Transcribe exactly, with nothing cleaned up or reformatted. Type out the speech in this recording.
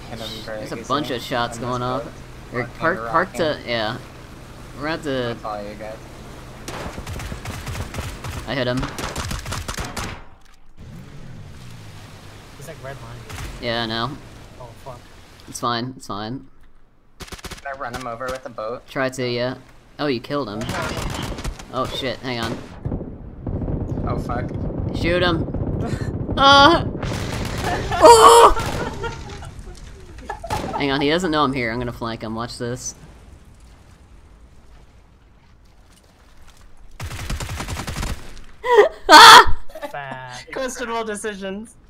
End of Greg, There's a you bunch see? of shots On going this off. boat. Or Rocking, park, park to, rocking. yeah. We're at I'll the. follow you guys. I hit him. He's like red line. Yeah, I know. Oh fuck. It's fine. It's fine. Can I run him over with a boat? Try to, yeah. Oh, you killed him. Oh shit! Hang on. Oh fuck. Shoot him. Ah! Oh! Hang on, he doesn't know I'm here. I'm gonna flank him. Watch this. Ah! Bad. Questionable decisions.